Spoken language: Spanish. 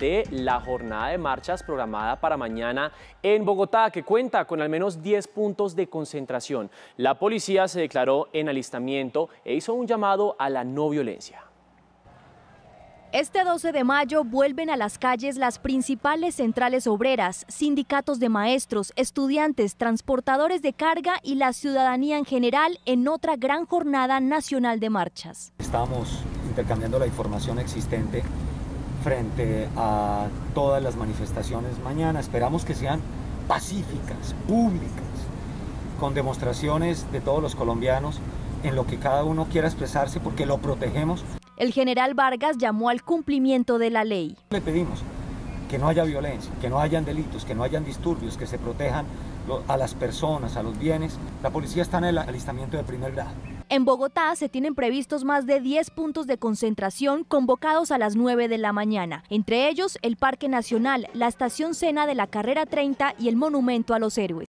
de la jornada de marchas programada para mañana en Bogotá, que cuenta con al menos 10 puntos de concentración. La policía se declaró en alistamiento e hizo un llamado a la no violencia. Este 12 de mayo vuelven a las calles las principales centrales obreras, sindicatos de maestros, estudiantes, transportadores de carga y la ciudadanía en general en otra gran jornada nacional de marchas. Estamos intercambiando la información existente frente a todas las manifestaciones mañana. Esperamos que sean pacíficas, públicas, con demostraciones de todos los colombianos en lo que cada uno quiera expresarse, porque lo protegemos. El general Vargas llamó al cumplimiento de la ley. Le pedimos que no haya violencia, que no hayan delitos, que no hayan disturbios, que se protejan a las personas, a los bienes. La policía está en el alistamiento de primer grado. En Bogotá se tienen previstos más de 10 puntos de concentración convocados a las 9 de la mañana. Entre ellos, el Parque Nacional, la Estación Sena de la Carrera 30 y el Monumento a los Héroes.